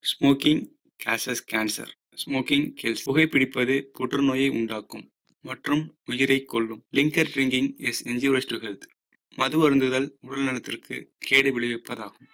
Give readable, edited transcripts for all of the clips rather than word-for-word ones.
Smoking causes cancer. Smoking kills. புகைப்பிடிப்பது புற்றுநோயை உண்டாக்கும் மற்றும் உயிரை கொல்லும். Liquor drinking is injurious to health. மது அருந்துதல் உடல் நலத்திற்கு கேடு விளைவிப்பதாகும்.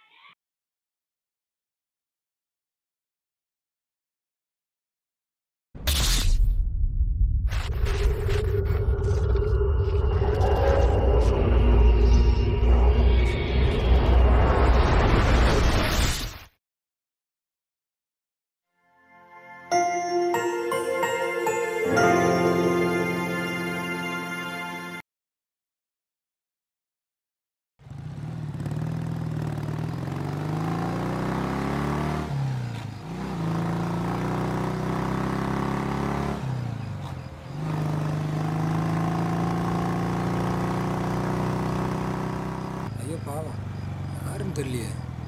ஐயோ பாவம், யாருன்னு தெரியலையே.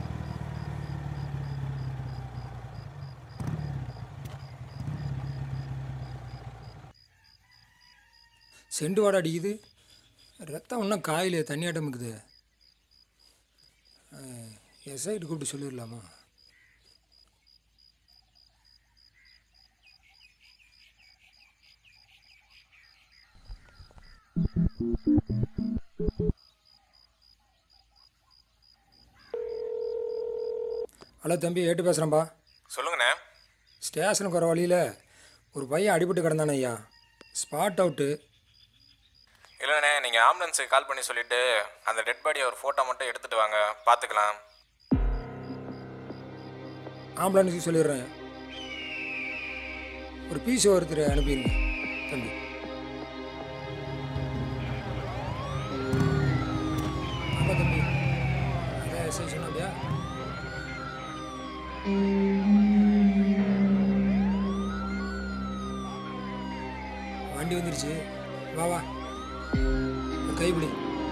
செண்டு வாடை அடிக்குது, ரத்தம் இன்னும் காயிலே தண்ணியாட்டம் இருக்குது. எஸ்ஐட்டு கூப்பிட்டு சொல்லிடலாமா? ஹலோ தம்பி, ஏட்டு பேசுகிறேன்ப்பா. சொல்லுங்கண்ணே. ஸ்டேஷனுக்கு வர வழியில் ஒரு பையன் அடிபட்டு கிடந்தானே ஐயா, ஸ்பாட் அவுட்டு. இல்லைண்ணே, நீங்கள் ஆம்புலன்ஸுக்கு கால் பண்ணி சொல்லிவிட்டு அந்த டெட் பாடியை ஒரு ஃபோட்டோ மட்டும் எடுத்துகிட்டு வாங்க, பார்த்துக்கலாம். ஆம்புலன்ஸுக்கு சொல்லிடுறேன், ஒரு பீஸ் ஒருத்தர் அனுப்பிடுங்க தம்பி. ஆமாம் தம்பி, அதான் எஸ்ஐ சொன்னாப்பியா? வண்டி வந்துருச்சு, வா வா, ஒரு கைப்பிடி.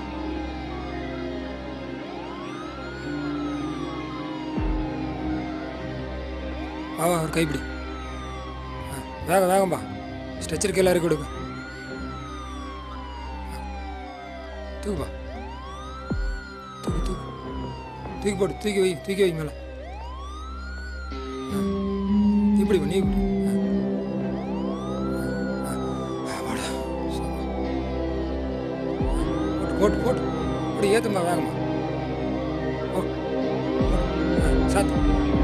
வா வா, ஒரு கைப்பிடி. வேகம் வேகம்பா, ஸ்ட்ரெச்சருக்கு எல்லாருக்கும் கொடுங்க. தூக்குப்பா, தூக்கு தூக்கு, தூக்கி போடு, தூக்கி வை மேலே. இப்படி பண்ணி போட்டு போட்டு இப்படி ஏற்றுமா வேகமா. ஓ சாத்து.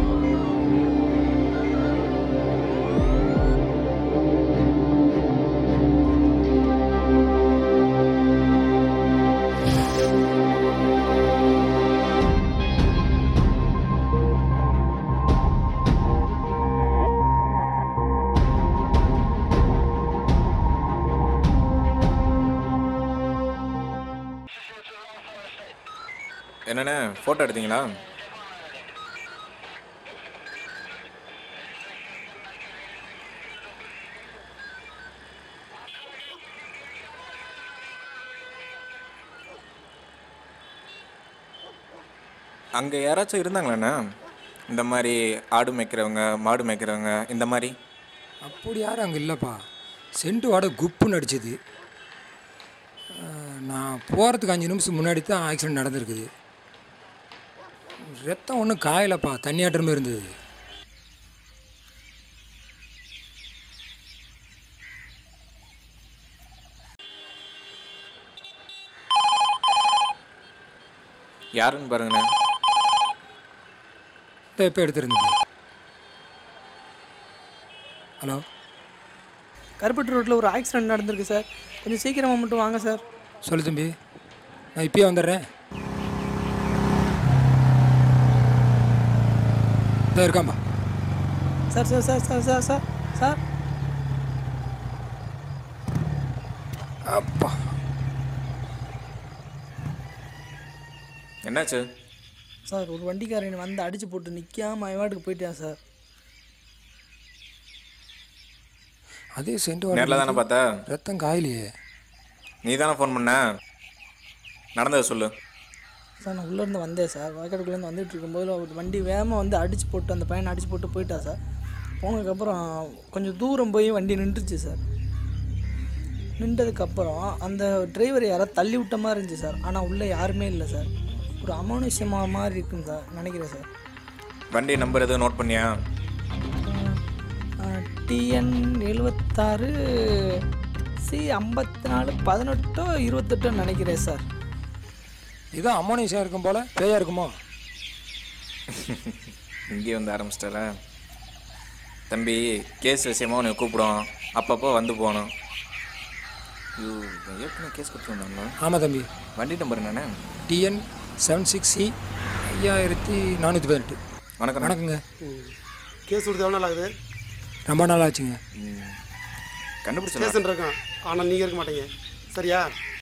என்னண்ணே, ஃபோட்டோ எடுத்தீங்களா? அங்கே யாராச்சும் இருந்தாங்களாண்ணா, இந்த மாதிரி ஆடு மேய்க்கிறவங்க, மாடு மேய்க்கிறவங்க, இந்த மாதிரி? அப்படி யாரும் அங்கே இல்லைப்பா. சென்ட்டு வாடகை குப்புன்னு அடிச்சது. நான் போகிறதுக்கு 5 நிமிஷம் முன்னாடி தான் ஆக்சிடென்ட் நடந்திருக்குது. ரத்தம் ஒன்றும் காயலப்பா, தண்ணியாட்டமே இருந்தது. யாருன்னு பாருங்கண்ணே. எப்போ எடுத்துருந்தீங்க? ஹலோ, கருப்பட்டு ரோட்டில் ஒரு ஆக்சிடென்ட் நடந்திருக்கு சார், கொஞ்சம் சீக்கிரமாக மட்டும் வாங்க சார். சொல்லு தம்பி, நான் இப்பயே வந்துடுறேன். இதான் இருக்காம்பா. Sir sir sir sir sir sir sir அப்பா, என்னாச்சு? சார் ஒரு வண்டிக்காரன் வந்து அடித்து போட்டு நிற்காம ஐவாட்டுக்கு போயிட்டான் சார். அதே சென்ட் நேரில் தானே பார்த்தா? ரத்தம் காயிலையே. நீ தானே ஃபோன் பண்ண? நடந்ததை சொல்லு. சார் நான் உள்ளேருந்து வந்தேன் சார், வயக்காட்டுக்குள்ளேருந்து வந்துட்டு இருக்கும்போது ஒரு வண்டி வேகமாக வந்து அடித்து போட்டு அந்த பையனை அடித்து போட்டு போயிட்டா சார். போனதுக்கப்புறம் கொஞ்சம் தூரம் போய் வண்டி நின்றுச்சு சார். நின்றதுக்கப்புறம் அந்த டிரைவர் யாரை தள்ளி விட்ட மாதிரி இருந்துச்சு சார். ஆனால் உள்ளே யாருமே இல்லை சார். ஒரு அமானுஷ்யமாக மாதிரி இருக்குன்னு சார் நினைக்கிறேன் சார். வண்டி நம்பர் எதுவும் நோட் பண்ணியா? TN 76 C 54 18 28 நினைக்கிறேன் சார். இதான் அம்மோனிஷா இருக்கும் போல, பேயா இருக்குமோ? இங்கே வந்து ஆரம்பிச்சிட்டார. தம்பி, கேஸ் விஷயமா உன்னை கூப்பிடும், அப்பப்போ வந்து போகணும். ஐயோ, ஏற்கனவே கேஸ் கொடுத்து வந்தாங்களா? ஆமாம் தம்பி. வண்டி நம்பர் என்னண்ணே? TN 76C 5418. வணக்கம். வணக்கங்க. கேஸ் கொடுத்து எவ்வளோ நாள் ஆகுது? ரொம்ப நாள் ஆச்சுங்க. கண்டுபிடிச்சா ஸ்டேஷன் இருக்கோம், ஆனால் நீங்கள் இருக்க மாட்டீங்க. சரியா?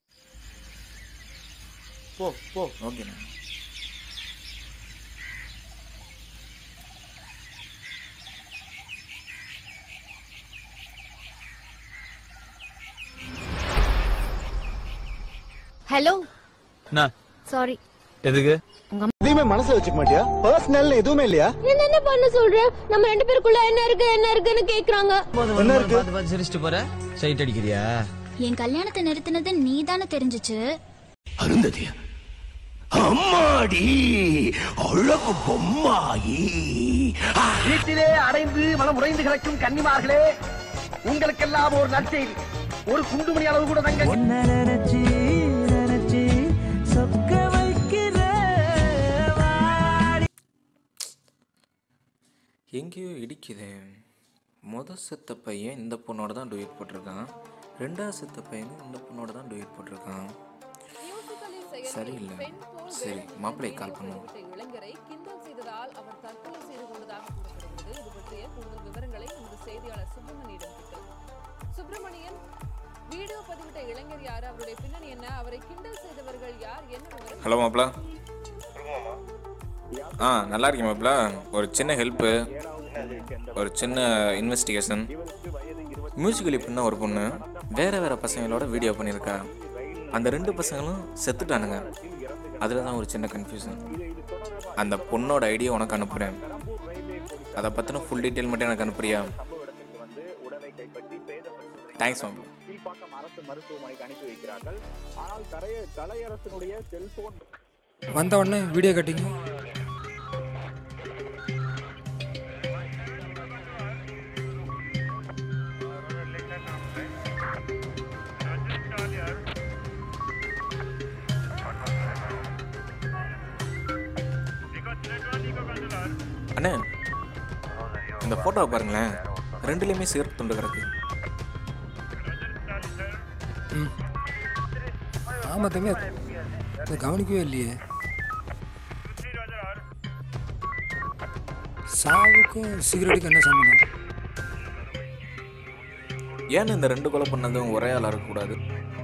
போ போ. ஓகேண்ணா. ஹலோ. என்ன சாரி. எதுக்கு? எதுவுமே மனசுல வச்சுக்க மாட்டியா? பர்சனல் எதுவுமே இல்லையா? என்ன பண்ண சொல்ற? நம்ம 2 பேருக்குள்ள என்ன இருக்குன்னு கேக்குறாங்க. என்ன இருக்கு? பார்த்து சிரிச்சிட்டு போற, சைட் அடிக்கிறியா? என் கல்யாணத்தை நிறுத்தினது நீதானே தெரிஞ்சிச்சு. அருந்ததியா? அம்மாடி அழகு பொம்மாயி. வீட்டிலே அடைந்து மனம் உறைந்து கிடக்கும் கன்னிமார்களே, உங்களுக்கெல்லாம் ஒரு நற்செய்தி. ஒரு குண்டுமணி அளவு கூட தங்க எங்கேயோ இடிக்குது. செத்த பையன் இந்த பொண்ணோட தான் டூயட் போட்டிருக்கான், 2வது செத்த பையனும் இந்த பொண்ணோட தான் டூயட் போட்டிருக்கான். சரியில்லை. சரி, மாப்பிள்ளை கால் பண்ணுவோம். இளைஞரை கிண்டல் செய்ததால் அவர் தற்கொலை செய்து கொண்டதாக கூறப்படுகிறது. இது பற்றிய கூடுதல் விவரங்களை நமது செய்தியாளர் சுப்பிரமணியிடம் கேட்கலாம். சுப்பிரமணியன், வீடியோ பதிவிட்ட இளைஞர் யார்? அவருடைய பின்னணி என்ன? அவரை கிண்டல் செய்தவர்கள் யார்? என்ன விவரம்? ஹலோ மாப்பிள்ள. நல்லா இருக்கேன் மாப்பிள்ள. ஒரு சின்ன ஹெல்ப்பு, ஒரு சின்ன இன்வெஸ்டிகேஷன். மியூசிக்கல் இப்படின்னா ஒரு பொண்ணு வேறு பசங்களோட வீடியோ பண்ணியிருக்கா. அந்த 2 பசங்களும் செத்துட்டானுங்க. அதில் தான் ஒரு சின்ன கன்ஃபியூஷன். அந்த பொண்ணோட ஐடியா உனக்கு அனுப்புகிறேன். அதை பற்றின ஃபுல் டீட்டெயில் மட்டும் எனக்கு அனுப்புறியா? தேங்க்ஸ் மாப்பிள்ள. வந்த உடனே வீடியோ கட்டிங்க. அண்ணே, இந்த ஃபோட்டோவை பாருங்களேன், 2லேயுமே சிகரெட் துண்டு கிடக்கு. ஆமாம் தம்பி, அதை கவனிக்கவே இல்லையே. சாவுக்கும் சிகரெட்டுக்கும் என்ன சம்மந்தம்? ஏன்னு இந்த 2 கொலை பண்ணதும் ஒரே ஆளாக இருக்கக்கூடாது?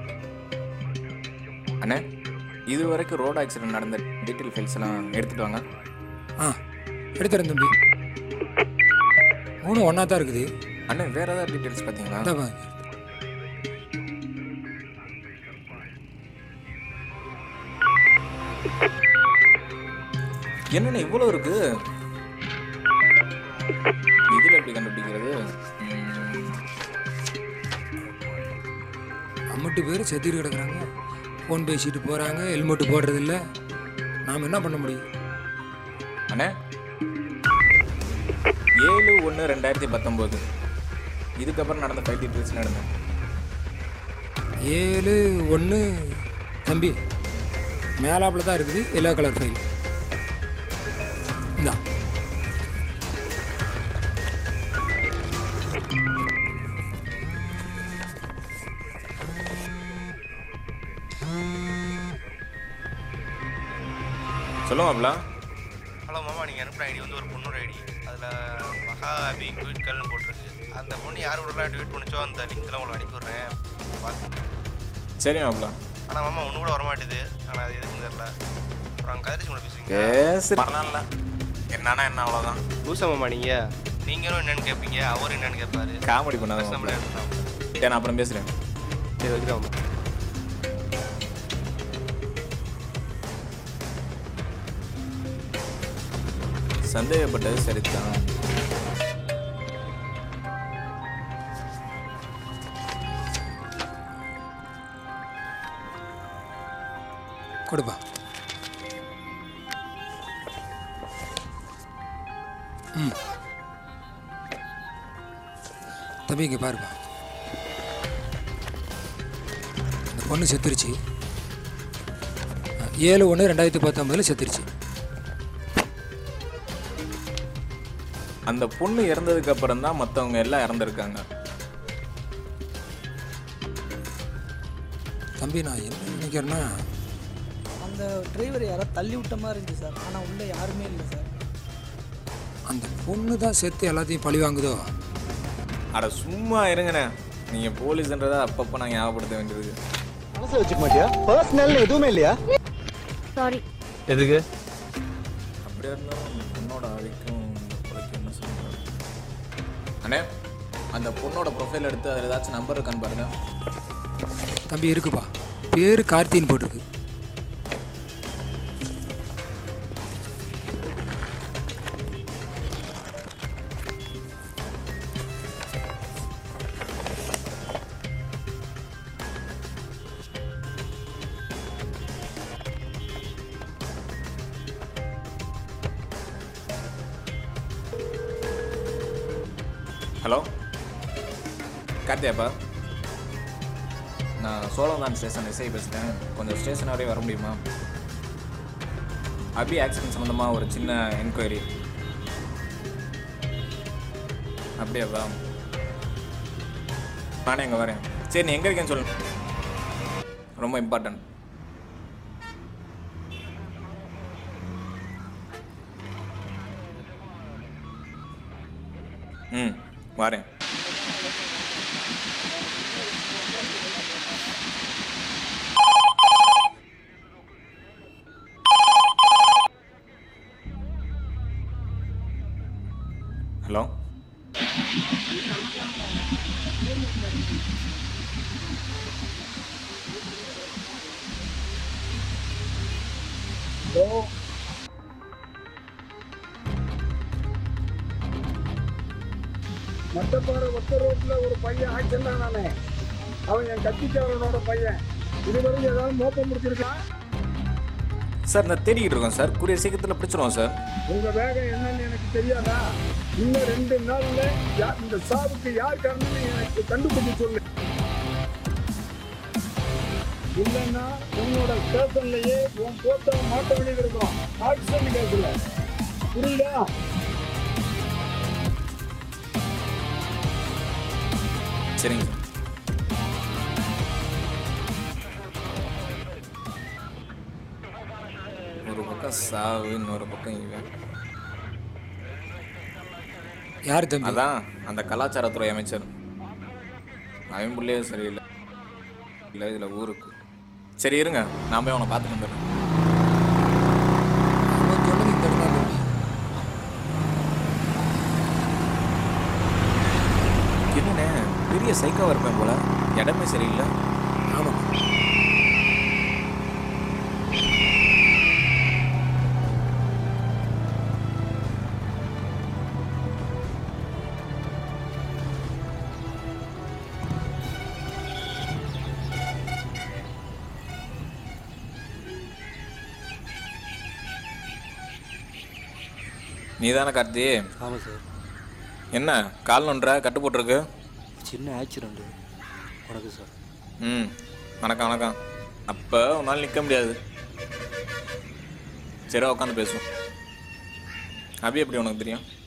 அண்ணே, இது வரைக்கும் ரோடு ஆக்சிடென்ட் நடந்த டீட்டெயில் ஃபைல்ஸ் எல்லாம் எடுத்துகிட்டு வாங்க. எடுத்துறேன் தம்பி. 3 ஒன்றா தான் இருக்குது. அண்ணே, வேறு ஏதாவது டீட்டெயில்ஸ் பார்த்தீங்களா? என்னென்ன இவ்வளோ இருக்கு? இதில் எப்படி கண்டுபிடிக்கிறது? அம்மட்டு பேர் செத்துட்டு கிடக்குறாங்க, ஃபோன் பேசிட்டு போகிறாங்க, ஹெல்மெட்டு போடுறதில்ல. நாம் என்ன பண்ண முடியும்? அண்ணே, 7/1/2019 இதுக்கப்புறம் நடந்த ஃபைல் டீட்டெயில்ஸ் நடந்தேன். 7/1 தம்பி, மேலாப்பில் தான் இருக்குது, எல்லோ கலர் ஃபைல். இந்தா. சொல்லுவாப்ல. ஹலோ மாமா, நீங்கள் அனுப்புகிற ஐடி வந்து ஒரு பொண்ணோட ஐடி. அதில் மகாபி ட்வீட்கள்னு போட்டிருக்கு. அந்த பொண்ணு யார் விடலாம் ட்வீட் பண்ணிச்சோ அந்த லிங்க்லாம் உங்களுக்கு அனுப்பி விட்றேன், பார்த்து. சரி மாப்ள. ஆனால் மாமா ஒன்று கூட வரமாட்டேது. ஆனால் அது எதுக்குன்னு தெரியல. அப்புறம் அங்கே கதிரிச்சு கூட பேசுவீங்க. வரலாம்ல, என்னன்னா என்ன, அவ்வளோதான். லூசா மாமா நீங்கள். நீங்களும் என்னென்னு கேட்பீங்க, அவரும் என்னென்னு கேட்பாரு. காமெடி பண்ணாத நம்மளே. நான் அப்புறம் பேசுகிறேன். சரி, வைக்கிறேன் மாமா. சந்தேகப்பட்டது சரிதான். கொடுப்பா. தம்பி இங்கே பாருப்பா, அந்த பொண்ணு செத்துருச்சு. 7/1/2019 செத்துருச்சு. அந்த பொண்ணு இறந்ததுக்கு அப்புறம் தான் மற்றவங்க எல்லாம் இறந்துருக்காங்க. தம்பி நான் என்ன நினைக்கிறேன்னா, அந்த டிரைவர் யாரோ தள்ளி விட்ட மாதிரி இருந்துச்சு சார். ஆனால் உள்ளே யாருமே இல்லை சார். அந்த பொண்ணு தான் செத்து எல்லாத்தையும் பழி வாங்குதோ? அட சும்மா இருங்கண்ணே, நீங்கள் போலீஸ்ன்றதை அப்பப்போ நான் ஞாபகப்படுத்த வேண்டியது. மனசு வச்சுக்க மாட்டியா? பர்சனல் எதுவுமே இல்லையா? சாரி. எதுக்கு? அப்படியே இருந்தாலும் அந்த பொண்ணோட அழிக்கும் கொலைக்கும் என்ன சொல்லுங்க அண்ணே. அந்த பொண்ணோட ப்ரொஃபைல் எடுத்து அதில் ஏதாச்சும் நம்பர் இருக்கான்னு பாருங்க. தம்பி இருக்குப்பா, பேர் கார்த்தின்னு போட்டிருக்கு. ஹலோ கார்த்தியாப்பா, நான் சோழந்தான் ஸ்டேஷன் எஸ்ஐ பேசுகிறேன். கொஞ்சம் ஸ்டேஷன் வரையும் வர முடியுமா? அபி ஆக்சிடென்ட் சம்மந்தமாக ஒரு சின்ன என்கொயரி. அப்படியாப்பா, நானே அங்கே வரேன். சரி, நீ எங்கே இருக்கேன்னு சொல்லு, ரொம்ப இம்பார்ட்டன்ட். வரேன். ஹலோ மட்டப்பாறை ஒத்த ரோட்ல ஒரு பையன் ஆக்சிடென்ட் ஆனானே, அவன் என் கட்சிக்காரனோட பையன். இதுவரைக்கும் ஏதாவது மோப்பம் முடிச்சிருக்கான் சார்? நான் தேடிக்கிட்டு இருக்கோம் சார், கூடிய சீக்கிரத்தில் பிடிச்சிருவோம் சார். உங்க வேகம் என்னன்னு எனக்கு தெரியாதா? இன்னும் 2 நாள்ல இந்த சாவுக்கு யார் காரணம்னு எனக்கு கண்டுபிடிச்சு சொல்லு. இல்லைன்னா உன்னோட ஸ்டேஷன்லயே உன் போட்டோ மாட்ட வேண்டியது இருக்கும். ஆக்சிடென்ட் கேஸ்ல, புரியுதா? சரிங்க சார். ஒரு பக்கம் சாவு, இன்னொரு பக்கம் இவன். யார் தம்பி? அதான் அந்த கலாச்சாரத்துறை அமைச்சர். அவன் பிள்ளையே சரியில்லை இல்லை இதில் ஊருக்கு. சரி இருங்க, நான் போய் அவனை பார்த்துட்டு வந்துடுறேன். அவன் சொன்னது இந்த இடம் தான் தம்பி. என்னண்ணே, பெரிய சைக்காவாக இருப்பேன் போல, இடமே சரியில்லை. ஆமாம், நீ தானே கார்த்தி? ஆமாம் சார். என்ன கால் நொன்ற கட்டு போட்டிருக்கு? சின்ன ஆக்சிடெண்ட்டு. வணக்கம் சார். வணக்கம் வணக்கம். அப்போ உன்னால் நிற்க முடியாது. சரி உட்காந்து பேசுவோம். அபி எப்படி உனக்கு தெரியும்?